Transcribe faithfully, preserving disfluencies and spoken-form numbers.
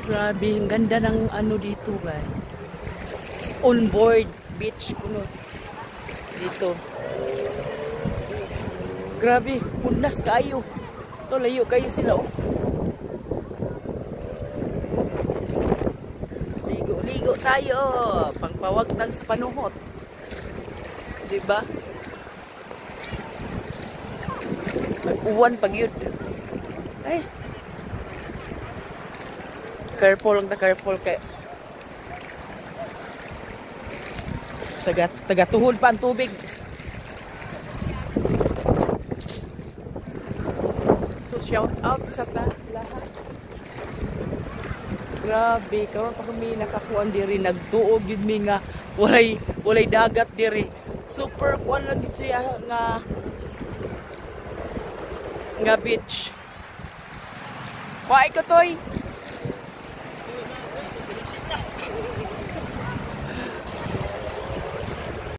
Grabe, ang ganda ng ano dito guys. On board beach kuno dito. Grabe, punas kayo. To layo kayo sila oh. Ligo-ligo tayo, pangpawagtang sa panuhot. 'Di ba? Mag-uwan pag yun. Ay. Careful lang ta, careful kay taga taga tuhod pa ang tubig. So shout out sa ta lahat. Grabe, karon pa kami nakakuan diri, nagtuog yun mi nga walay walay dagat diri. Super kuan lang gid siya nga nga beach. Kuha ko toy.